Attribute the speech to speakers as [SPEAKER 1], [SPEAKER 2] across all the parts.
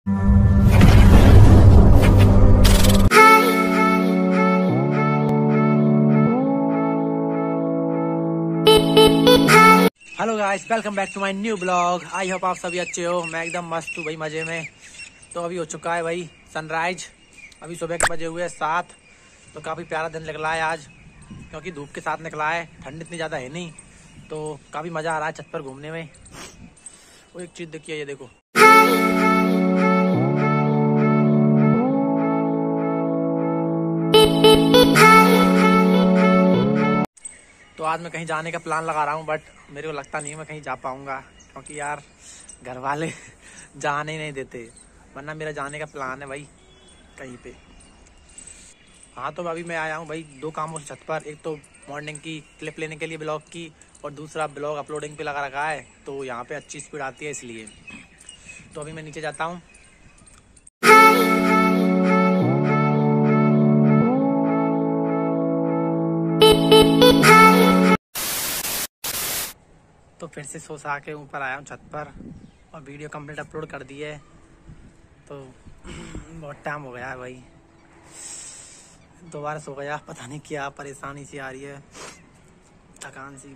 [SPEAKER 1] Hello guys, welcome back to my new blog. I hope आप सभी अच्छे हो। मैं एकदम मस्त हूँ भाई, मजे में। तो अभी हो चुका है भाई सनराइज। अभी सुबह के बजे हुए 7। तो काफ़ी प्यारा दिन निकला है आज, क्योंकि धूप के साथ निकला है। ठंड इतनी ज़्यादा है नहीं, तो काफ़ी मज़ा आ रहा है छत पर घूमने में। वो एक चीज़ देखिए, ये देखो। तो आज मैं कहीं जाने का प्लान लगा रहा हूँ, बट मेरे को लगता नहीं है मैं कहीं जा पाऊँगा, क्योंकि यार घर वाले जाने ही नहीं देते। वरना मेरा जाने का प्लान है भाई कहीं पे। हाँ, तो अभी मैं आया हूँ भाई 2 कामों से छत पर। एक तो मॉर्निंग की क्लिप लेने के लिए ब्लॉग की, और दूसरा ब्लॉग अपलोडिंग पे लगा रखा है। तो यहाँ पे अच्छी स्पीड आती है, इसलिए। तो अभी मैं नीचे जाता हूँ। तो फिर से सो सा के ऊपर आया हूँ छत पर, और वीडियो कंप्लीट अपलोड कर दी है। तो बहुत टाइम हो गया है भाई, दोबारा सो गया। पता नहीं क्या परेशानी सी आ रही है, थकान सी।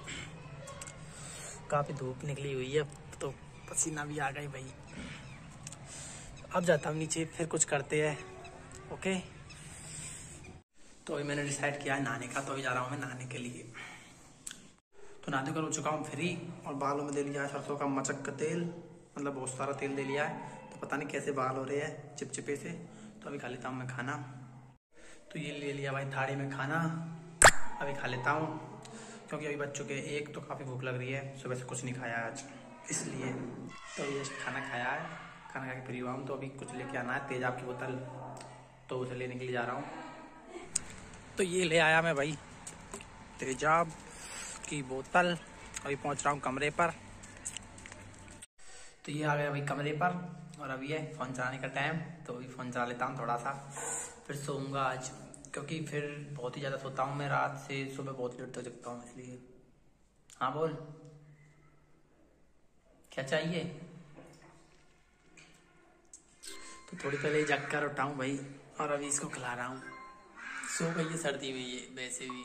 [SPEAKER 1] काफ़ी धूप निकली हुई है, तो पसीना भी आ गई भाई। अब जाता हूँ नीचे, फिर कुछ करते हैं। ओके। तो अभी मैंने डिसाइड किया है नहाने का, तो अभी जा रहा हूँ मैं नहाने के लिए। तो नहाते कर हो चुका हूँ फ्री, और बालों में दे लिया है सरसों का मचक का तेल। मतलब बहुत सारा तेल दे लिया है, तो पता नहीं कैसे बाल हो रहे हैं चिपचिपे से। तो अभी खा लेता हूँ मैं खाना। तो ये ले लिया भाई थाली में खाना, अभी खा लेता हूँ, क्योंकि अभी बच चुके 1। तो काफ़ी भूख लग रही है, सुबह से कुछ नहीं खाया आज, इसलिए। तो ये खाना खाया है, खाना खा के फ्री हुआ हूँ। तो अभी कुछ लेके आना है, तेजाब की बोतल, तो उसे लेने के लिए जा रहा हूँ। तो ये ले आया मैं भाई तेजाब की बोतल। अभी पहुंच रहा हूँ कमरे पर। तो ये आ गया भाई कमरे पर, और अभी है फ़ोन चलाने का टाइम। तो अभी फ़ोन चला लेता हूँ थोड़ा सा, फिर सोऊंगा आज, क्योंकि फिर बहुत ही ज़्यादा सोता हूँ मैं रात से। सुबह बहुत लेट तक जगता हूँ, इसलिए। हाँ बोल, क्या चाहिए? तो थोड़ी पहले जग कर उठाऊँ भाई, और अभी इसको खिला रहा हूँ। सो गई है सर्दी में ये वैसे भी।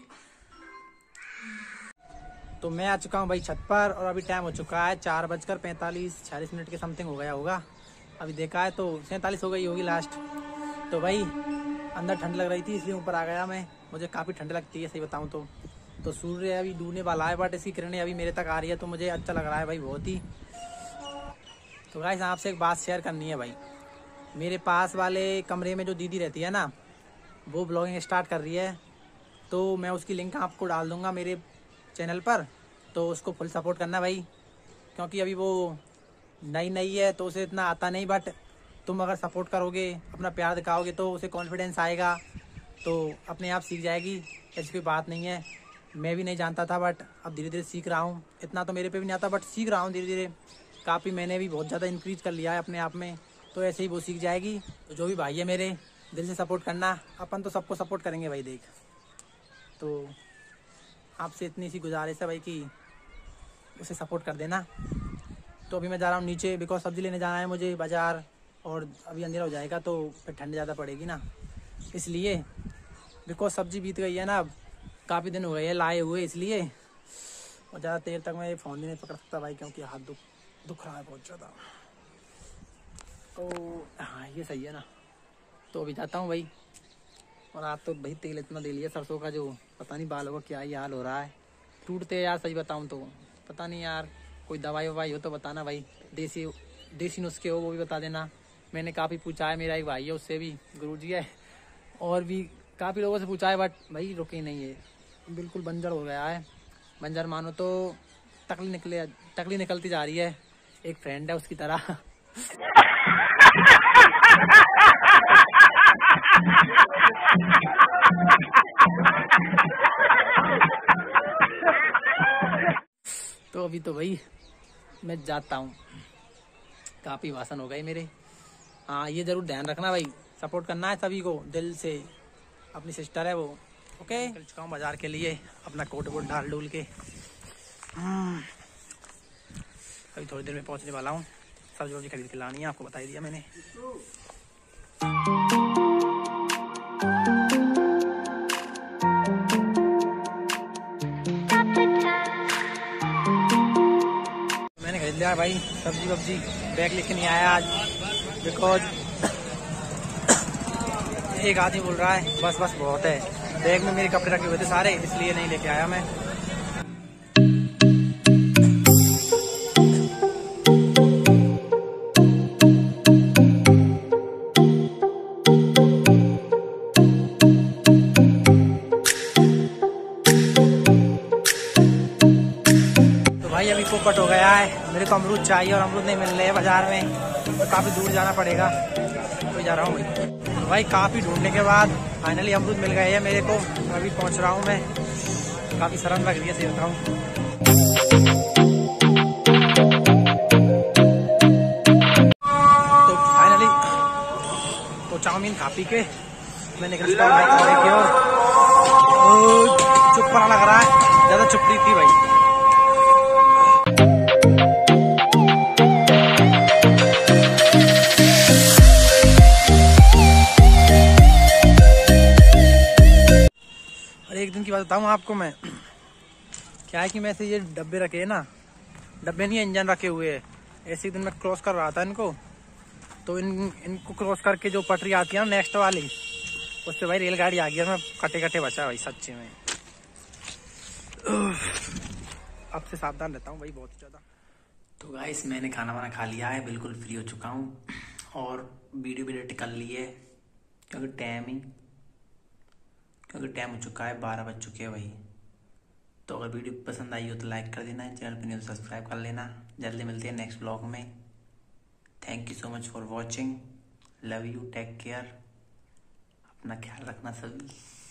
[SPEAKER 1] तो मैं आ चुका हूँ भाई छत पर, और अभी टाइम हो चुका है 4:45-46 के समथिंग हो गया होगा। अभी देखा है तो 47 हो गई होगी लास्ट। तो भाई अंदर ठंड लग रही थी, इसलिए ऊपर आ गया मैं। मुझे काफ़ी ठंड लगती है सही बताऊँ तो। तो सूर्य अभी डूबने वाला है, बट इसकी किरणें अभी मेरे तक आ रही है, तो मुझे अच्छा लग रहा है भाई बहुत ही। तो गाइस आपसे एक बात शेयर करनी है भाई। मेरे पास वाले कमरे में जो दीदी रहती है ना, वो ब्लॉगिंग स्टार्ट कर रही है। तो मैं उसकी लिंक आपको डाल दूँगा मेरे चैनल पर, तो उसको फुल सपोर्ट करना भाई, क्योंकि अभी वो नई नई है, तो उसे इतना आता नहीं। बट तुम अगर सपोर्ट करोगे, अपना प्यार दिखाओगे, तो उसे कॉन्फिडेंस आएगा, तो अपने आप सीख जाएगी। ऐसी कोई बात नहीं है। मैं भी नहीं जानता था, बट अब धीरे धीरे सीख रहा हूँ। इतना तो मेरे पे भी नहीं आता, बट सीख रहा हूँ धीरे धीरे। काफ़ी मैंने भी बहुत ज़्यादा इंक्रीज कर लिया है अपने आप में, तो ऐसे ही वो सीख जाएगी। तो जो भी भाई है मेरे, दिल से सपोर्ट करना। अपन तो सबको सपोर्ट करेंगे भाई, देख। तो आपसे इतनी सी गुजारिश है भाई कि उसे सपोर्ट कर देना। तो अभी मैं जा रहा हूँ नीचे, बिकॉज सब्ज़ी लेने जाना है मुझे बाज़ार, और अभी अंधेरा हो जाएगा तो फिर ठंड ज़्यादा पड़ेगी ना, इसलिए। बिकॉज सब्ज़ी बीत गई है ना, अब काफ़ी दिन हो गए हैं लाए हुए, इसलिए। और ज़्यादा देर तक मैं फ़ोन भी नहीं पकड़ सकता भाई, क्योंकि हाथ दुख रहा है बहुत ज़्यादा। तो हाँ, ये सही है ना। तो अभी जाता हूँ भाई। और आज तो भाई तेल इतना दे लिया सरसों का, जो पता नहीं बालों का क्या ही हाल हो रहा है। टूटते यार, सही बताऊँ तो। पता नहीं यार, कोई दवाई ववाई हो तो बताना भाई। देसी नुस्खे हो वो भी बता देना। मैंने काफ़ी पूछा है, मेरा एक भाई है, उससे भी, गुरुजी है, और भी काफ़ी लोगों से पूछा है, बट भाई रुके नहीं है। बिल्कुल बंजर हो गया है। बंजर मानो तो टकली निकलती जा रही है, एक फ्रेंड है उसकी तरह। तो अभी तो भाई मैं जाता हूँ, काफ़ी भाषण हो गए मेरे। हाँ, ये ज़रूर ध्यान रखना भाई, सपोर्ट करना है सभी को दिल से। अपनी सिस्टर है वो। ओके। निकल चुका हूँ बाज़ार के लिए, अपना कोट वोट डाल डूल के। अभी थोड़ी देर में पहुँचने वाला हूँ। सब्जी वब्जी खरीद के लानी है, आपको बता ही दिया मैंने। मैंने खरीद लिया भाई सब्जी वब्जी, बैग लेके नहीं आया आज बिकॉज एक आदमी बोल रहा है बस बस बहुत है, बैग में मेरे कपड़े रखे हुए थे सारे, इसलिए नहीं लेके आया मैं। तो भाई अभी पोपट हो गया है, मेरे को अमरूद चाहिए और अमरूद नहीं मिल रहे हैं बाजार में, तो काफी दूर जाना पड़ेगा, तो जा रहा हूँ भाई। काफी ढूंढने के बाद फाइनली अमरूद मिल गए हैं मेरे को, अभी पहुंच रहा हूँ मैं। काफी शर्म लग रही है, सही बताऊं। तो फाइनली तो चाउमीन खा पी के मैं निकल चुका हूँ भाई कमरे की ओर। चुप पड़ा लग रहा है, ज्यादा चुप रही थी भाई। एक दिन की बात बताऊँ आपको मैं, क्या है कि मैं ऐसे ये डब्बे रखे हैं ना, डब्बे नहीं इंजन रखे हुए हैं, ऐसे दिन मैं क्रॉस कर रहा था इनको, तो इनको क्रॉस करके जो पटरी आती है ना नेक्स्ट वाली, उससे भाई रेलगाड़ी आ गया, मैं कटे कटे बचा भाई सच्ची में। अब से सावधान रहता हूँ भाई बहुत ज़्यादा। तो गाइस मैंने खाना वाना खा लिया है, बिल्कुल फ्री हो चुका हूँ और वीडियो भी एडिट कर ली है, क्योंकि टाइम हो चुका है, 12 बज चुके हैं भाई। तो अगर वीडियो पसंद आई हो तो लाइक कर देना, चैनल पर नहीं तो सब्सक्राइब कर लेना। जल्दी मिलते हैं नेक्स्ट ब्लॉग में। Thank you so much for watching, love you, take care, अपना ख्याल रखना सभी।